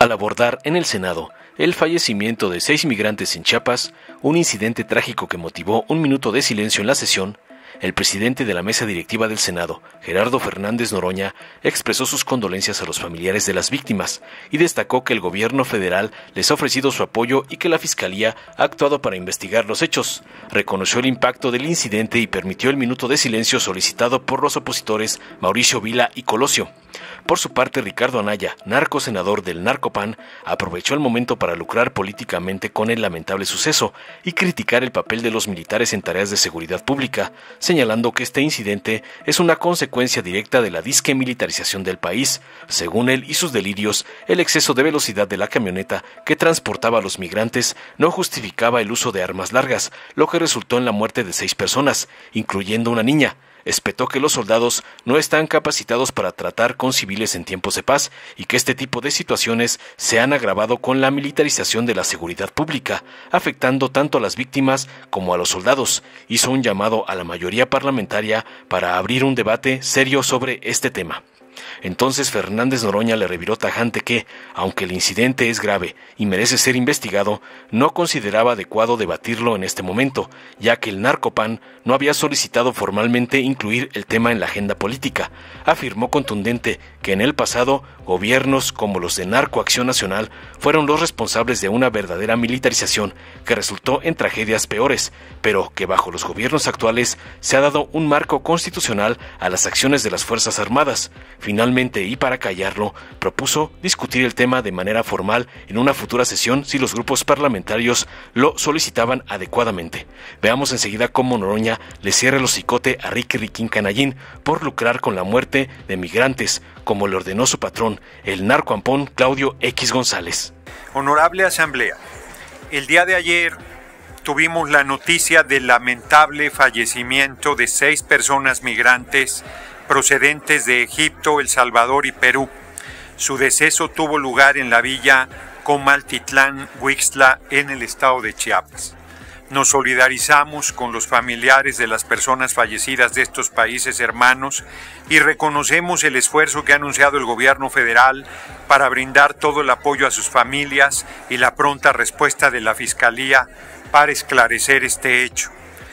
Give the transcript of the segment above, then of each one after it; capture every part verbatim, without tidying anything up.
al abordar en el Senado el fallecimiento de seis migrantes en Chiapas, un incidente trágico que motivó un minuto de silencio en la sesión. El presidente de la mesa directiva del Senado, Gerardo Fernández Noroña, expresó sus condolencias a los familiares de las víctimas y destacó que el gobierno federal les ha ofrecido su apoyo y que la Fiscalía ha actuado para investigar los hechos. Reconoció el impacto del incidente y permitió el minuto de silencio solicitado por los opositores Mauricio Vila y Colosio. Por su parte, Ricardo Anaya, narcosenador del Narcopan, aprovechó el momento para lucrar políticamente con el lamentable suceso y criticar el papel de los militares en tareas de seguridad pública, señalando que este incidente es una consecuencia directa de la disque militarización del país. Según él y sus delirios, el exceso de velocidad de la camioneta que transportaba a los migrantes no justificaba el uso de armas largas, lo que resultó en la muerte de seis personas, incluyendo una niña. Espetó que los soldados no están capacitados para tratar con civiles en tiempos de paz y que este tipo de situaciones se han agravado con la militarización de la seguridad pública, afectando tanto a las víctimas como a los soldados. Hizo un llamado a la mayoría parlamentaria para abrir un debate serio sobre este tema. Entonces Fernández Noroña le reviró tajante que, aunque el incidente es grave y merece ser investigado, no consideraba adecuado debatirlo en este momento, ya que el Narcopan no había solicitado formalmente incluir el tema en la agenda política. Afirmó contundente que en el pasado, gobiernos como los de Narcoacción Nacional fueron los responsables de una verdadera militarización que resultó en tragedias peores, pero que bajo los gobiernos actuales se ha dado un marco constitucional a las acciones de las Fuerzas Armadas. Finalmente, y para callarlo, propuso discutir el tema de manera formal en una futura sesión si los grupos parlamentarios lo solicitaban adecuadamente. Veamos enseguida cómo Noroña le cierra el hocicote a Ricky Riquín Canallín por lucrar con la muerte de migrantes, como le ordenó su patrón, el narcoampón Claudio X González. Honorable Asamblea, el día de ayer tuvimos la noticia del lamentable fallecimiento de seis personas migrantes procedentes de Egipto, El Salvador y Perú. Su deceso tuvo lugar en la villa Comaltitlán, Huixtla, en el estado de Chiapas. Nos solidarizamos con los familiares de las personas fallecidas de estos países hermanos y reconocemos el esfuerzo que ha anunciado el gobierno federal para brindar todo el apoyo a sus familias y la pronta respuesta de la Fiscalía para esclarecer este hecho.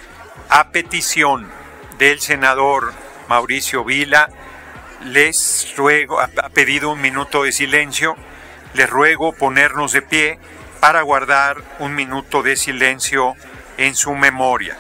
A petición del senador Mauricio Vila, les ruego, ha pedido un minuto de silencio, les ruego ponernos de pie para guardar un minuto de silencio en su memoria.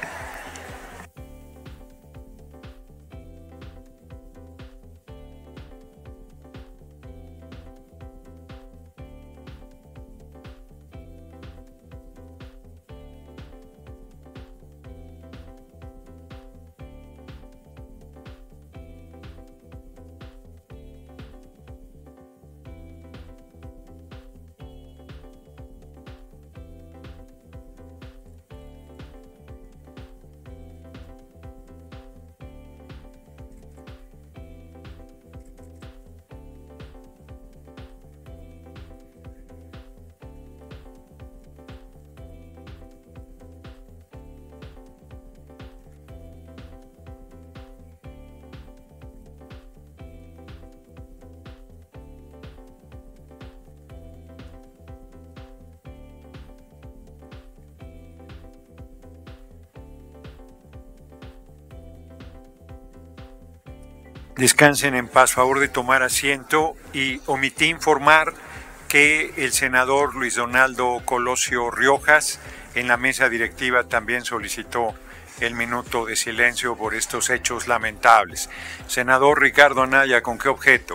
Descansen en paz, favor de tomar asiento, y omití informar que el senador Luis Donaldo Colosio Riojas en la mesa directiva también solicitó el minuto de silencio por estos hechos lamentables. Senador Ricardo Anaya, ¿con qué objeto?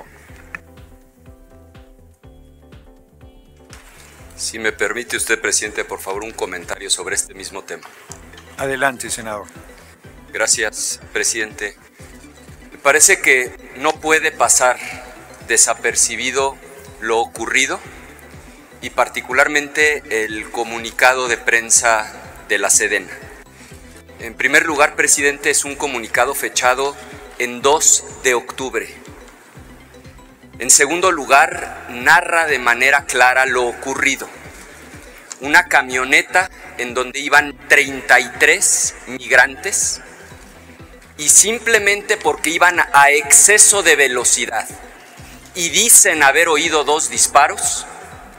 Si me permite usted, presidente, por favor, un comentario sobre este mismo tema. Adelante, senador. Gracias, presidente. Me parece que no puede pasar desapercibido lo ocurrido y particularmente el comunicado de prensa de la Sedena. En primer lugar, presidente, es un comunicado fechado en dos de octubre. En segundo lugar, narra de manera clara lo ocurrido. Una camioneta en donde iban treinta y tres migrantes y simplemente porque iban a exceso de velocidad y dicen haber oído dos disparos,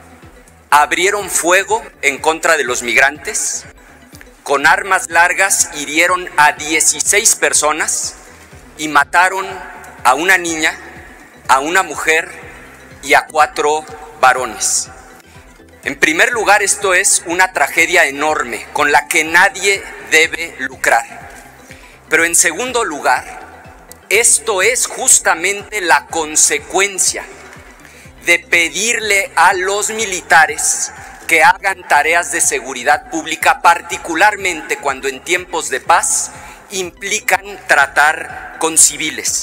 abrieron fuego en contra de los migrantes, con armas largas hirieron a dieciséis personas y mataron a una niña, a una mujer y a cuatro varones. En primer lugar, esto es una tragedia enorme con la que nadie debe lucrar. Pero en segundo lugar, esto es justamente la consecuencia de pedirle a los militares que hagan tareas de seguridad pública, particularmente cuando en tiempos de paz implican tratar con civiles.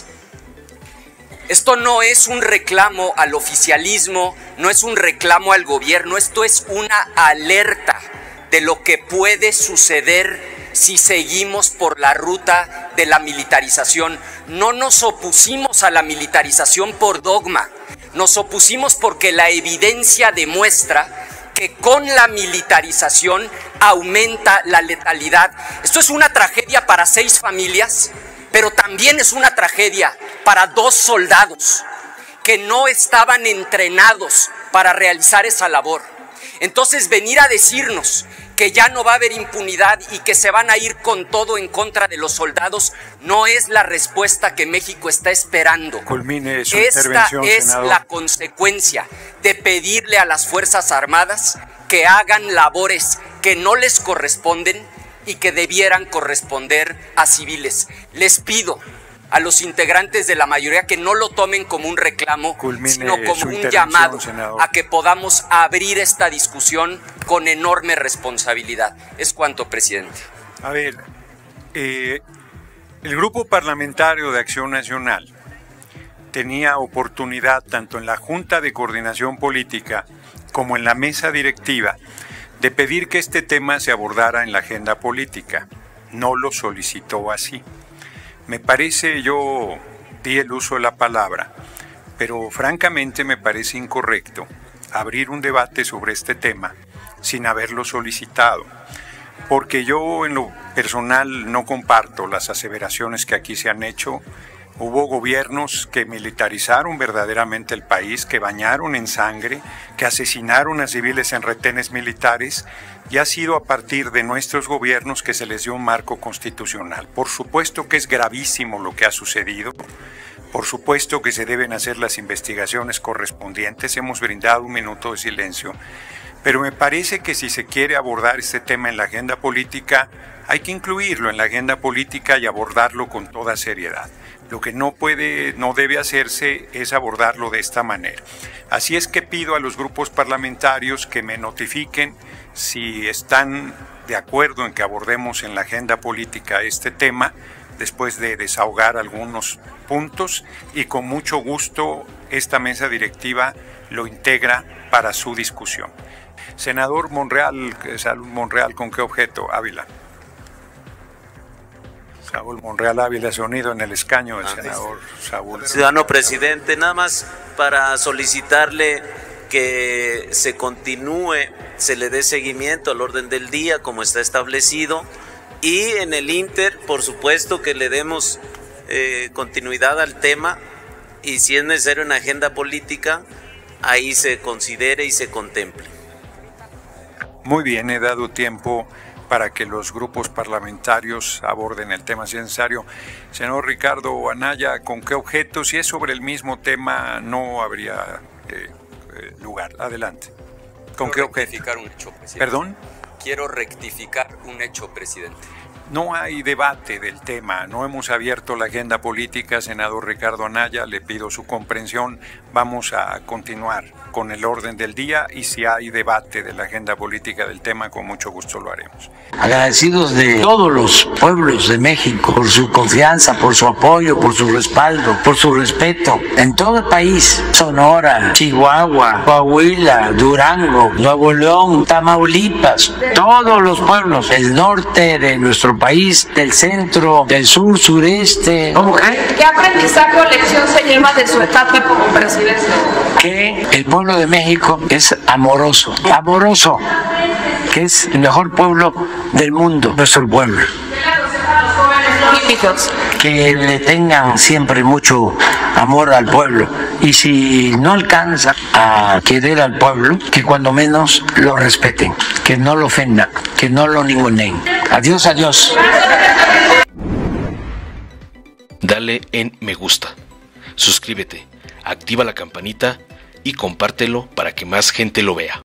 Esto no es un reclamo al oficialismo, no es un reclamo al gobierno, esto es una alerta de lo que puede suceder si seguimos por la ruta de la militarización. No nos opusimos a la militarización por dogma, nos opusimos porque la evidencia demuestra que con la militarización aumenta la letalidad. Esto es una tragedia para seis familias, pero también es una tragedia para dos soldados que no estaban entrenados para realizar esa labor. Entonces, venir a decirnos que ya no va a haber impunidad y que se van a ir con todo en contra de los soldados no es la respuesta que México está esperando. Culmine su Esta intervención, es senador. la consecuencia de pedirle a las Fuerzas Armadas que hagan labores que no les corresponden y que debieran corresponder a civiles. Les pido a los integrantes de la mayoría que no lo tomen como un reclamo, Culmine sino como su un intervención, llamado senador. a que podamos abrir esta discusión con enorme responsabilidad. Es cuanto, presidente. A ver, eh, el Grupo Parlamentario de Acción Nacional tenía oportunidad, tanto en la Junta de Coordinación Política como en la mesa directiva, de pedir que este tema se abordara en la agenda política. No lo solicitó así. Me parece, yo di el uso de la palabra, pero francamente me parece incorrecto abrir un debate sobre este tema sin haberlo solicitado, porque yo en lo personal no comparto las aseveraciones que aquí se han hecho. Hubo gobiernos que militarizaron verdaderamente el país, que bañaron en sangre, que asesinaron a civiles en retenes militares, y ha sido a partir de nuestros gobiernos que se les dio un marco constitucional. Por supuesto que es gravísimo lo que ha sucedido, por supuesto que se deben hacer las investigaciones correspondientes, hemos brindado un minuto de silencio, pero me parece que si se quiere abordar este tema en la agenda política, hay que incluirlo en la agenda política y abordarlo con toda seriedad. Lo que no puede, no debe hacerse es abordarlo de esta manera. Así es que pido a los grupos parlamentarios que me notifiquen si están de acuerdo en que abordemos en la agenda política este tema, después de desahogar algunos puntos, y con mucho gusto esta mesa directiva lo integra para su discusión. Senador Monreal, Saúl Monreal, ¿con qué objeto? Ávila. Saúl Monreal Ávila, se ha unido en el escaño del senador Saúl. Ciudadano presidente, nada más para solicitarle que se continúe, se le dé seguimiento al orden del día como está establecido, y en el Inter, por supuesto, que le demos eh, continuidad al tema, y si es necesario una agenda política, ahí se considere y se contemple. Muy bien, he dado tiempo para que los grupos parlamentarios aborden el tema si es necesario. Senador Ricardo Anaya, ¿con qué objeto? Si es sobre el mismo tema, no habría eh, eh, lugar. Adelante. ¿Con qué objeto? Rectificar un hecho, presidente. ¿Perdón? Quiero rectificar un hecho, presidente. No hay debate del tema, no hemos abierto la agenda política, senador Ricardo Anaya, le pido su comprensión, vamos a continuar con el orden del día, y si hay debate de la agenda política del tema, con mucho gusto lo haremos. Agradecidos de todos los pueblos de México por su confianza, por su apoyo, por su respaldo, por su respeto en todo el país: Sonora, Chihuahua, Coahuila, Durango, Nuevo León, Tamaulipas, todos los pueblos del norte de nuestro país, del centro, del sur, sureste. ¿Cómo que? ¿Qué aprendizaje o lección se lleva de su etapa como presidente? Que el pueblo de México es amoroso, amoroso, que es el mejor pueblo del mundo, nuestro pueblo. Que le tengan siempre mucho amor al pueblo. Y si no alcanza a querer al pueblo, que cuando menos lo respeten, que no lo ofendan, que no lo ninguneen. Adiós, adiós. Dale en me gusta, suscríbete, activa la campanita y compártelo para que más gente lo vea.